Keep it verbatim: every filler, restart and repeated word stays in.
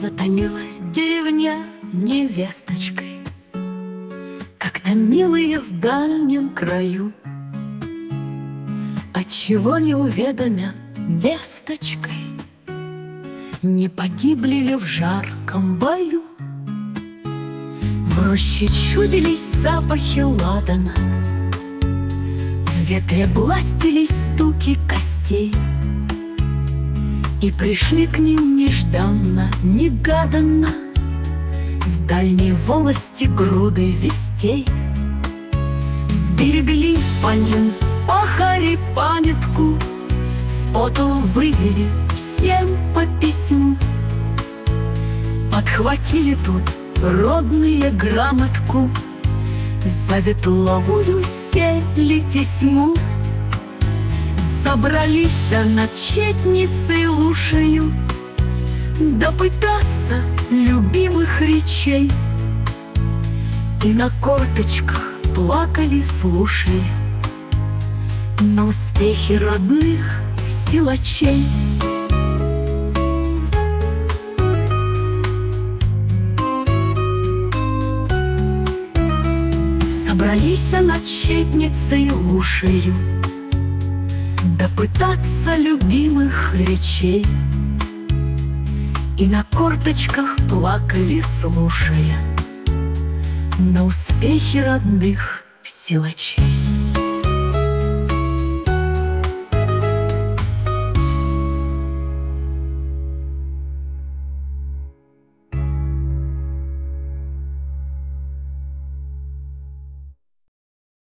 Затомилась деревня невесточкой, как-то милые в дальнем краю. Отчего не уведомят весточкой, не погибли ли в жарком бою? В роще чудились запахи ладана, в ветре бластились стуки костей, и пришли к ним нежданно, негаданно с дальней волости груды вестей. Сберегли по ним пахари памятку, с потом вывели всем по письму. Подхватили тут родные грамотку, за ветловую сели тесьму. Собрались над четницей лушею допытаться любимых речей, и на корточках плакали, слушая на успехи родных силачей. Собрались над четницей лушею допытаться любимых речей, и на корточках плакали, слушая на успехи родных силачей.